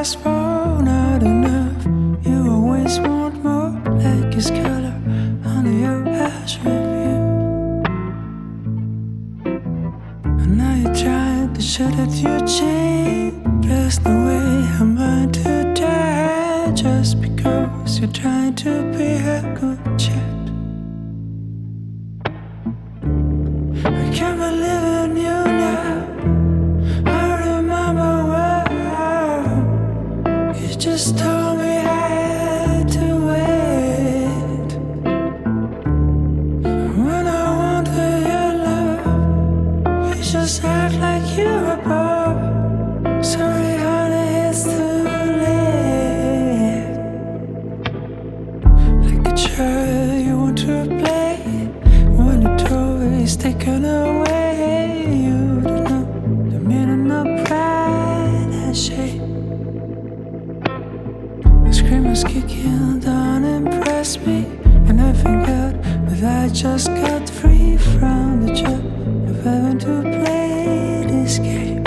ask for not enough. You always want more, like his color under your ash review. And now you're trying to show that you changed. There's no way I'm going to die just because you're trying to be a good chat. I can't believe in you now. I remember well, you just told me I had to wait. When I wanted your love, you just act like you were bored. Sorry, honey, it's too late. Like a child you want to play, when the toy is taken away, you don't know the meaning of pride and shame. The screamers kicking don't impress me, and I think out that I just got free from the job of having to play this game.